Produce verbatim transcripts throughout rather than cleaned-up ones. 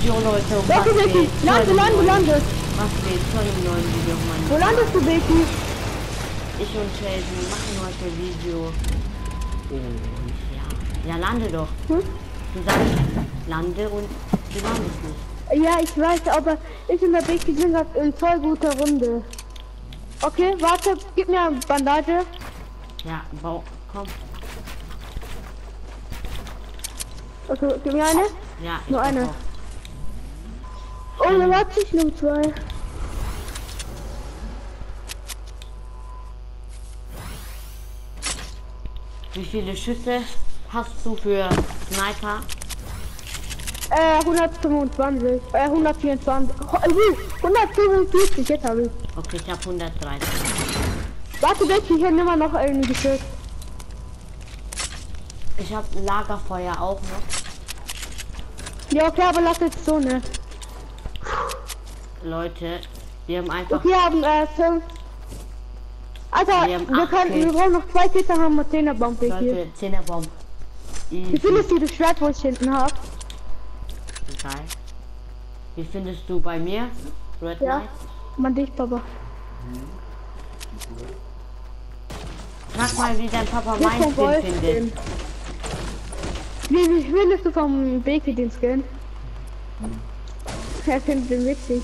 Video, Leute. Um Doch, Becky, lande, lande, lande. Was geht zu einem neuen Video, Mann? Wo landest du, Becky? Ich und Sheldon machen heute ein Video. Und ja, ja, lande doch. Hm? Du sagst, lande und du landest nicht. Ja, ich weiß, aber ich und der Becky sind gerade in voll guter Runde. Okay, warte, gib mir eine Bandage. Ja, bau, komm. Okay, gib mir eine. Ja, ich Nur hab eine. auch. Oh, dann warte ich nur zwei. Wie viele Schüsse hast du für Sniper? Äh, hundertfünfundzwanzig. Äh, hundertvierundzwanzig. Oh, hundertfünfundvierzig, jetzt habe ich. Okay, ich habe hundertdreizehn. Warte, Becky, ich habe immer noch einen geschützt. Ich habe Lagerfeuer auch noch. Ja, okay, aber lass jetzt so, ne? Leute, wir haben einfach... Okay, wir haben äh, fünf. Alter, Wir haben wir, acht können, wir Kills. brauchen noch zwei Kills, dann haben wir zehner Bomb hier. Leute, zehner Bomb. Wie findest du das Schwert, wo ich hinten habe? Geil. Wie findest du bei mir? Red Ja. Knight? Man dich, Papa. Frag mal, wie dein Papa Hier mein vom Skin Wolf findet. Skin. Wie, wie findest du vom Becky den Skin? Er findet den witzig.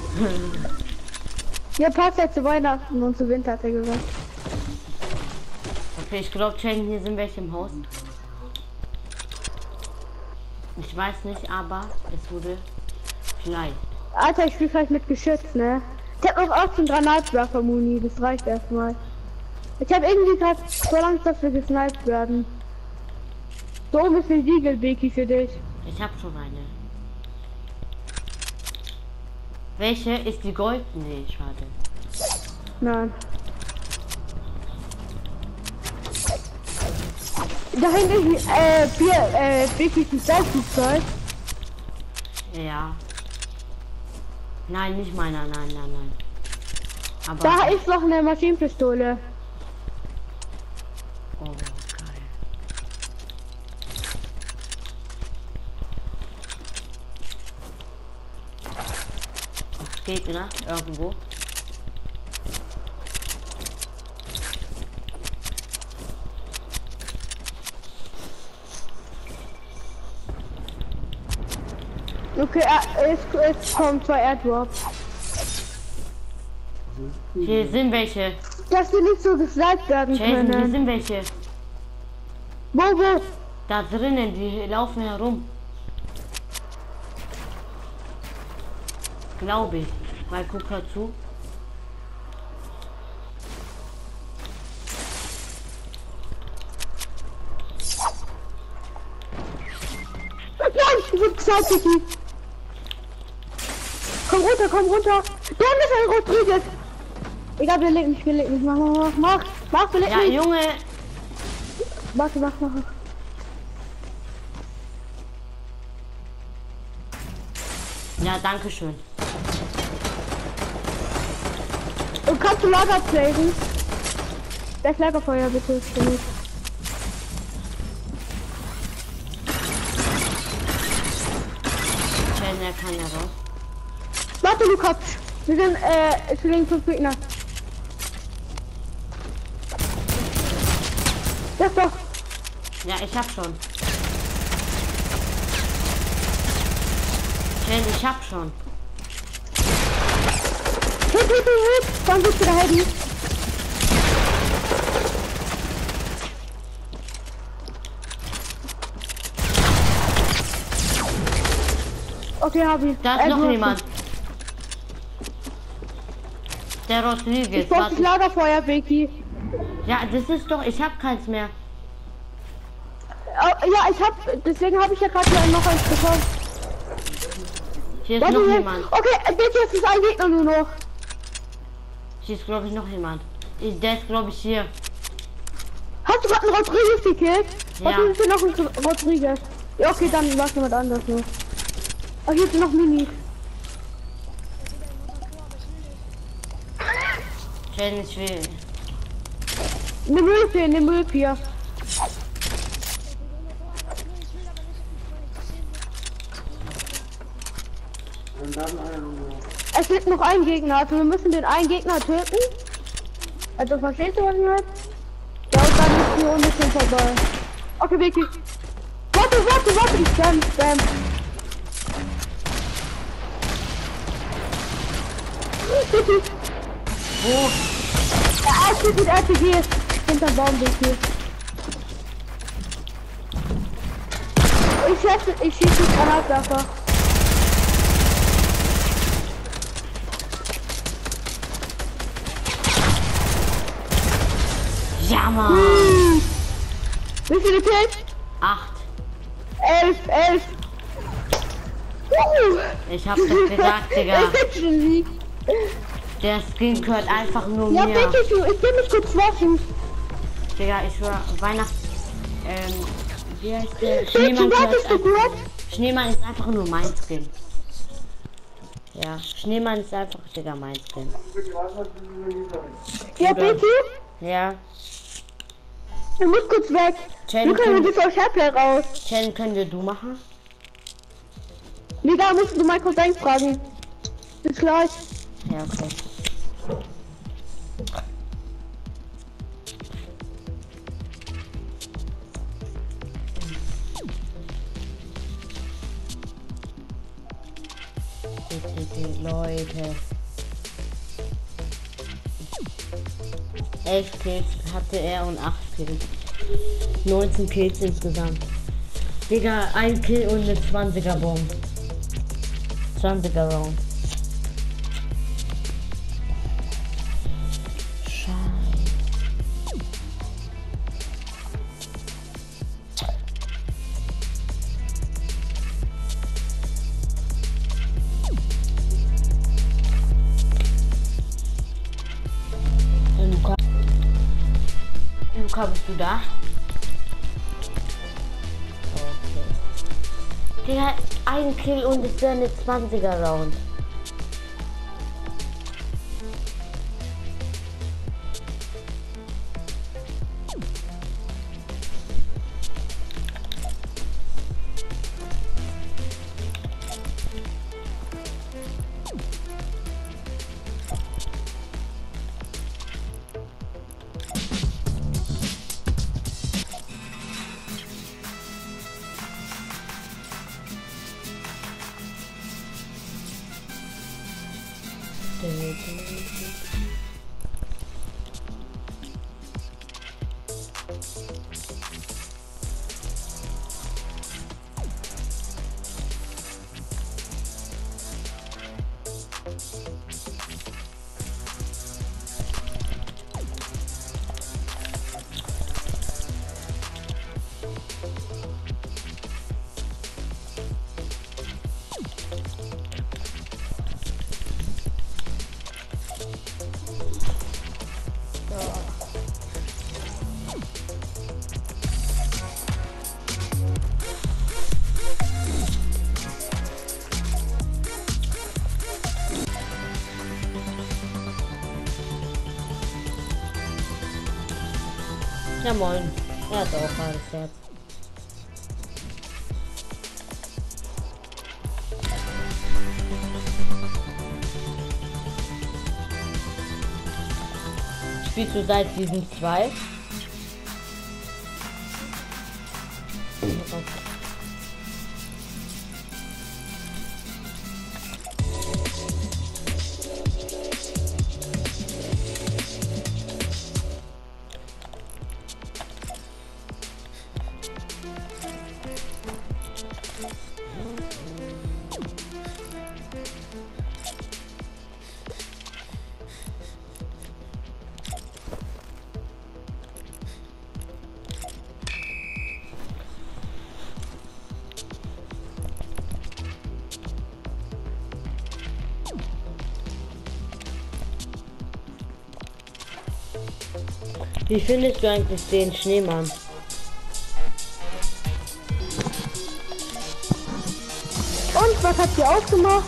Ja, passt ja zu Weihnachten und zu Winter, hat er gesagt. Okay, ich glaube, Chain, hier sind welche im Haus. Ich weiß nicht, aber es wurde vielleicht. Alter, ich spiele gleich mit Geschütz, ne? Ich hab noch achtzehn Granatwerfer Muni, das reicht erstmal. Ich habe irgendwie gerade so Angst, dass wir gesniped werden. So ein bisschen Siegel, Becky, für dich. Ich habe schon eine. Welche ist die Gold? Nee, schade. Nein. Da hinten ist äh, Bier, äh, Becky ist ein Flugzeug. Ja. Nein, nicht meiner, nein, nein, nein. Aber Da ist noch eine Maschinenpistole. oh, geil. Es geht, ne? Irgendwo. Okay, äh, es, es kommen zwei Airdrops. Hier sind welche. Dass wir nicht so gesniped werden Jason, hier können. sind welche. Wo, wo? Da drinnen, die laufen herum. Glaube ich. Mal guck mal zu. Nein, ich bin gesniped, Becky. Komm runter, komm runter. Da ist ein Rodriguez. Egal, wir legen nicht, wir legen nicht. Mach, mach, mach, mach, wir legen Ja, nicht. Junge. Warte, mach, mach. Ja, danke schön. Und kannst du Lager plagen? Das Lagerfeuer bitte für mich. Jason, er kann ja raus. Warte, Lukas. Wir sind, äh, es liegen fünf Gegner. Das doch. Ja, ich hab schon. Jason, ich hab schon. Hit, hit, hit, hit. Dann bist du da Heavy. Okay, hab ich. Da ist Äh, noch du hast jemand. Der Rodriguez. Ich brauch das Warte. Lagerfeuer, Becky. Ja, das ist doch. Ich hab keins mehr. Oh, ja, ich hab, deswegen habe ich ja gerade noch eins bekommen. Hier ist Warte, noch hier- jemand. Okay, Becky, es ist ein Gegner nur noch. Hier ist, glaube ich, noch jemand. Ich, der ist, glaube ich, hier. Hast du gerade einen Rodriguez gekillt? Ja. Was ist denn noch ein Rodriguez? Ja, okay, dann war es jemand anderes noch. Oh, hier sind noch Minis. Jason, ich will. Eine Mülltür, eine Mülltür. Es liegt noch ein Gegner, also wir müssen den einen Gegner töten. Also verstehst du was ich meine? Ja, und dann ist die Runde schon vorbei. Okay, wirklich. Warte, warte, warte, ich spam, spam. Wo? Der erste mit R P G ist hinter Baum hier. Ich schieße, ich schieße die Granatwerfer. Ja, Mann. Hm. Wie viele Kills? Acht. Elf, elf. Uh. Ich hab doch gesagt, Digga. Ich bin Sieg. Der Skin gehört einfach nur Ja, mir. bitte, du, ich will mich kurz waschen. Digga, ich schwör, Weihnachts... Ähm, wie heißt der? Bitte, Schneemann gehört wartest du einfach... kurz? Schneemann ist einfach nur mein Skin. Ja, Schneemann ist einfach, Digga, mein Skin. Ja, Bruder. bitte. Ja. Du musst kurz weg. Chen, Du können können, wir aus Happy raus. Chen, können wir du machen? Mega, musst du mal kurz einfragen. Bis gleich. Ja, okay. Bitte, Leute. elf Kills hatte er und acht Kills. neunzehn Kills insgesamt. Digga, ein Kill und eine zwanziger Bomb. zwanziger Round. Luca. Luca, bist du da? Okay. Digga, ein Kill und es wäre eine zwanziger Round. Ja moin, er hat auch alles Herz. Spielst du seit Season zwei? Okay. Wie findest du eigentlich den Schneemann? Und was habt ihr ausgemacht?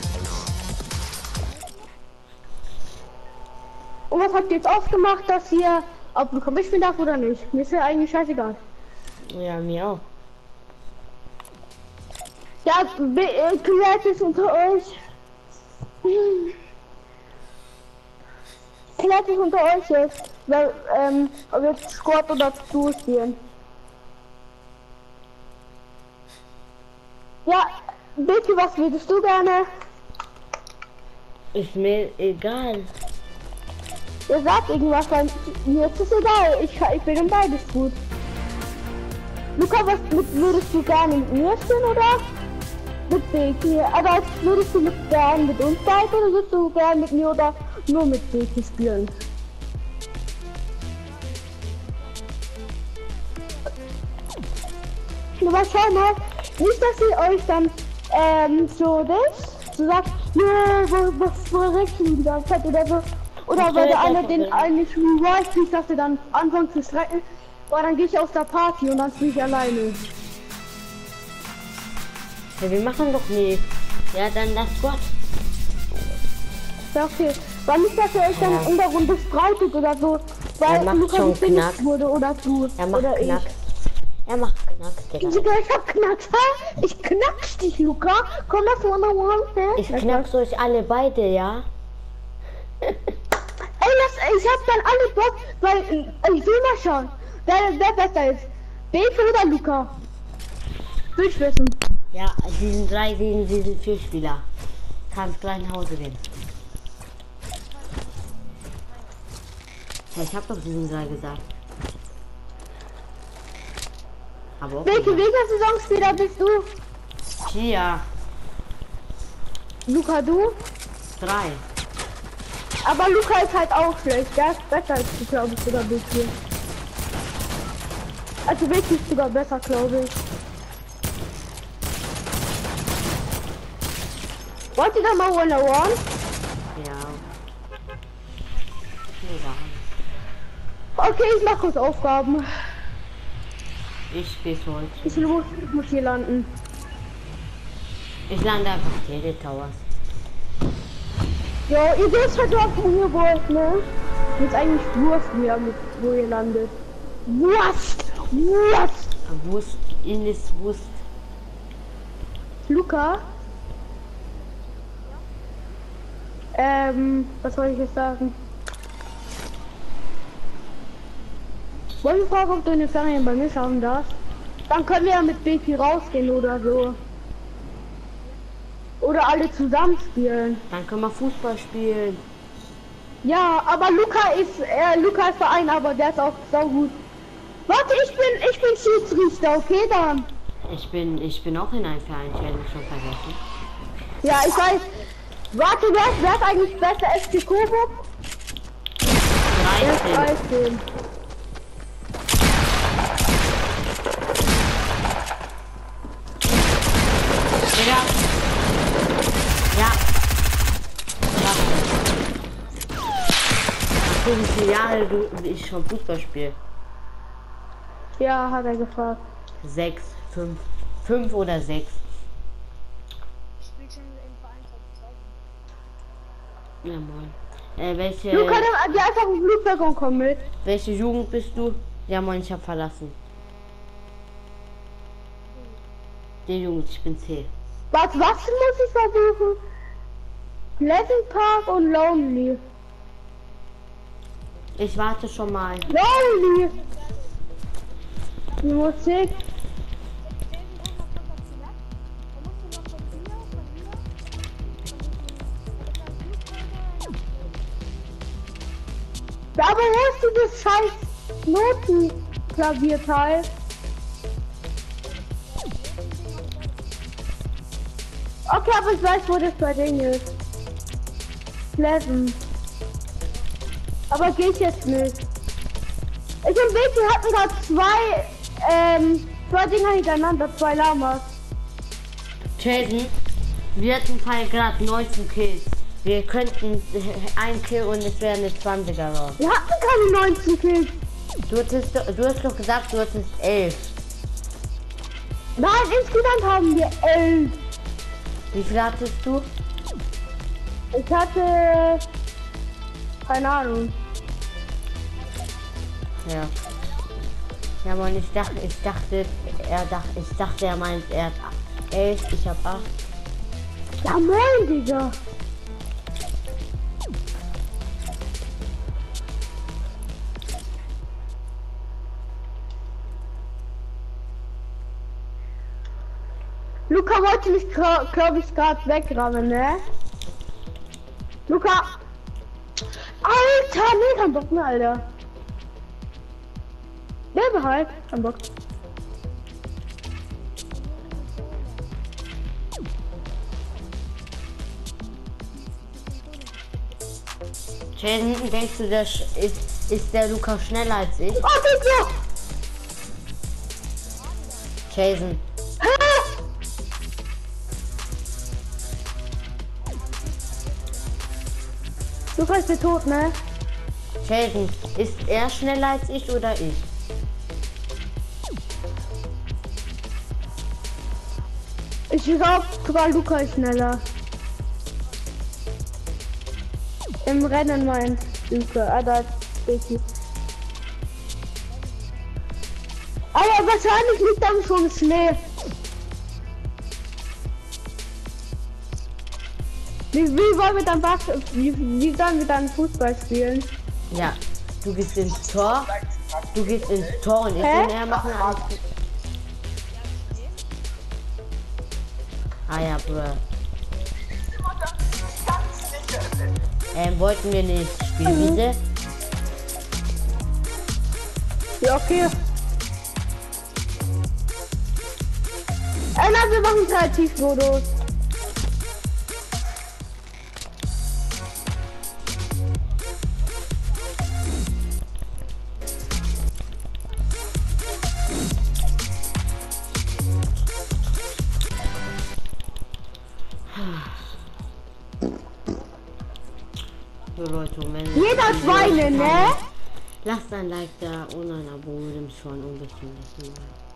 Und was habt ihr jetzt ausgemacht, dass ihr ob du komm ich bin darf oder nicht? Mir ist ja eigentlich scheißegal. Ja, mir auch. Ja, klärt es unter euch. Klärt es unter euch jetzt, weil, ähm, ob jetzt Squad oder Duo spielen. Ja, bitte, was würdest du gerne? Ist mir egal. Ihr sagt irgendwas, weil mir ist es egal. Ich, ich bin in beides gut. Luca, was mit, würdest du gerne mit mir spielen oder mit Beki? Aber würdest du mit gerne mit uns beiden oder würdest du gerne mit mir oder nur mit Beki spielen? Aber schau mal, nicht, dass ihr euch dann ähm, so das, so sagt, ja, was, was verreckst du die ganze Zeit oder so. Oder weil der eine den eigentlich weiß, nicht, dass er dann anfängt zu streiten, aber dann gehe ich aus der Party und dann spiele ich alleine. Ja, wir machen doch nicht. Ja, dann lass Gott. Ja, okay. Weil nicht, dass ihr euch dann Ja. in der Runde streitet oder so, weil macht Lukas schon gefinisht Knack. wurde oder du Er macht oder Knack. ich. Er macht Knack, Digga. Digga, ich hab Knacks, hä? Ich knackst dich, Luca. Komm das one on one, hä? Ich knack's euch alle beide, ja? Ey, lass, ich hab dann alle Bock, weil äh, ich will mal schauen, wer, wer besser ist. Beke oder Luca? Will ich wissen. Ja, die sind drei, die sind, die sind vier Spieler. Kannst gleich nach Hause gehen. Ja, ich hab doch diesen drei gesagt. Aber auch Welche nicht. welcher Saisonspieler bist du? Vier, Luca, du? drei. Aber Luca ist halt auch schlecht, der ist besser als du, glaube ich, sogar Beke. Also Beke ist sogar besser, glaube ich. Wollt ihr da mal one on one? Ja. Egal. Okay, ich mach kurz Aufgaben. Ich spiel's heute. Ich muss, ich muss hier landen. Ich lande einfach Tele Towers. Ja, ihr wisst halt, was ihr wollt, ne? Jetzt eigentlich Wurst mehr, mit, wo ihr landet. Wurst! Wurst! Wurst, Innis Wurst. Luca? Ähm, was soll ich jetzt sagen? Wollen wir fragen, ob du in den Ferien bei mir schauen darfst? Dann können wir ja mit Beki rausgehen oder so. Oder alle zusammen spielen. Dann können wir Fußball spielen. Ja, aber Luca ist, äh, Luca ist Verein, aber der ist auch so gut. Warte, ich bin, ich bin Schiedsrichter, okay dann? Ich bin, ich bin auch in einem Verein, ich hätte mich schon vergessen. Ja, ich weiß. Warte, wer ist, wer ist eigentlich besser? F C Coburg? Er ist dreizehn. dreizehn. Ja. Ja. Ja. So wie viele Jahre du, wie ich schon Fußball spiele. Ja, hat er gefragt. Sechs, fünf, fünf oder sechs. Ja, moin. Äh, welche, Luca, dann geh einfach im Flugzeug und komm mit. welche Jugend bist du? Ja, moin, ich hab verlassen. Die Jugend, ich bin C. Was, was muss ich versuchen? Pleasant Park und Lonely. Ich warte schon mal. Lonely! Die Musik. Aber hörst du das scheiß Notenklavierteil? Okay, aber ich weiß, wo das bei denen ist. Pleasant. Aber geht jetzt nicht. Ich und Vicky hatten gerade zwei, ähm, zwei Dinger hintereinander, zwei Lamas. Jason, wir hatten Fall gerade neunzehn Kills. Wir könnten ein Kill und es wäre eine zwanziger raus. Wir hatten keine neunzehn Kills. Du, hattest, du hast doch gesagt, du hattest elf. Nein, insgesamt haben wir elf. Wie viel hattest du? Ich hatte, keine Ahnung. Ja. Ja, Mann, ich dachte, ich dachte, er dachte, ich dachte, er meint, er hat elf, ich hab acht. Ja, moin, Digga. Luca wollte mich, glaube ich, gerade wegrammen, ne? Luca! Alter, nee, kein Bock mehr, Alter. Lebe halt, kein Bock. Jason, denkst du, das ist, ist der Luca schneller als ich? Oh, bitte! Jason. Hä? Luca ist der tot, ne? Jason, ist er schneller als ich oder ich? Ich glaube, sogar Luca ist schneller. Im Rennen meint Luca, ah, da ist Becky. Aber wahrscheinlich liegt dann schon Schnee. Wie, wie wollen wir dann was, wie, wie sollen wir dann Fußball spielen? Ja, du gehst ins Tor, du gehst ins Tor und ich Hä? und er machen alles. Ah ja, Bro. Ähm, wollten wir nicht spielen, Mhm. bitte? Ja, okay. Äh, nein, wir machen Kreativmodus. So Leute, und wenn Jeder Schweine, ne? lasst ein Like da und ein Abo, würde mich schon ein bisschen wissen.